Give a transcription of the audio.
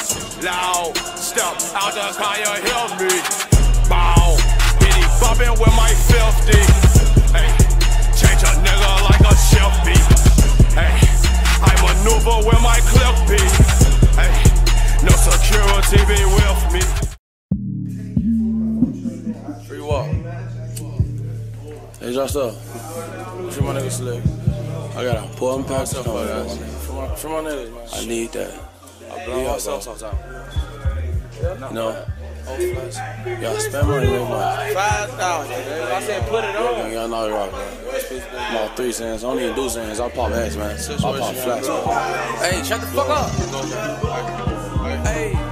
Loud, step out the car, you hear me. Bow, bitty bumpin' with my 50. Hey, change a nigga like a chef beat. Hey, I maneuver with my clip beat. Hey, no security be with me. Free walk. Hey, just up. Free my niggas slick. I got a important pack of guys. Free my niggas, man. I need that. I blow myself sometimes. You know? Y'all spend money, make money. 5,000, I said put it on. Y'all know you're right, man. I'm all 3 cents. I don't even do cents. I pop heads, man. I pop flats, man. Hey, shut the fuck up. Hey.